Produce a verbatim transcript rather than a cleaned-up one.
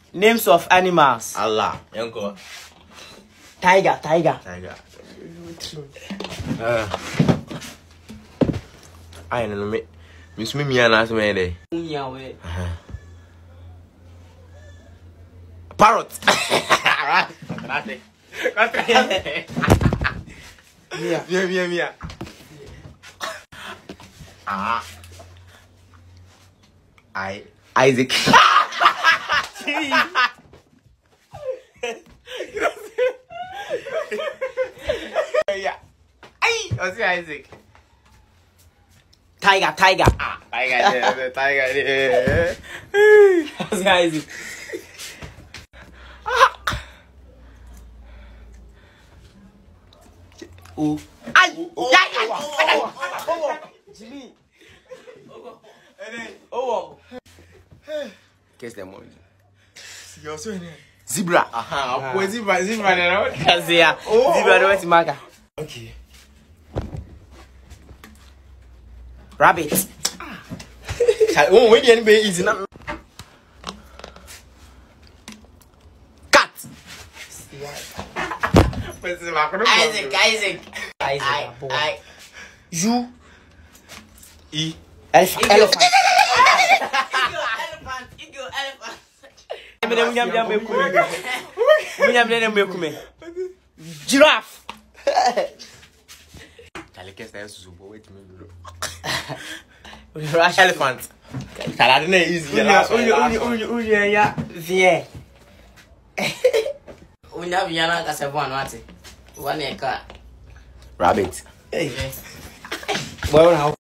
Names of animals. Allah. Yanko. Tiger, tiger. Tiger. Uh. I don't know me. Miss me, me and ask me there. Parrot. Mia, mia, mia, mia. Ah. I Isaac. Yeah. Ay, what's Isaac? Tiger, tiger. Ah, tiger, tiger. What's Isaac? Oh. Ay! Jimmy. Oh. Guess them one. You're so in Zebra. Aha. Where's zebra? Zebra now. Zebra. Zebra no wet marker. Okay. Rabbit. Oh, when you be easy now. Cat. Isaac, Isaac. Isaac. I. You. E. Elephant. Elephant. Elephant. Eagle. Elephant. Munyam nyam nyam mekume. Munyam nyam mekume. Giraffe. Kale kesta yesu bo wait me do. Rush Elephant. Kala na easy ya. Unya unya unya unya ya vie. Unya viana ka seven wate. One eka. Rabbit. Hey. Well now.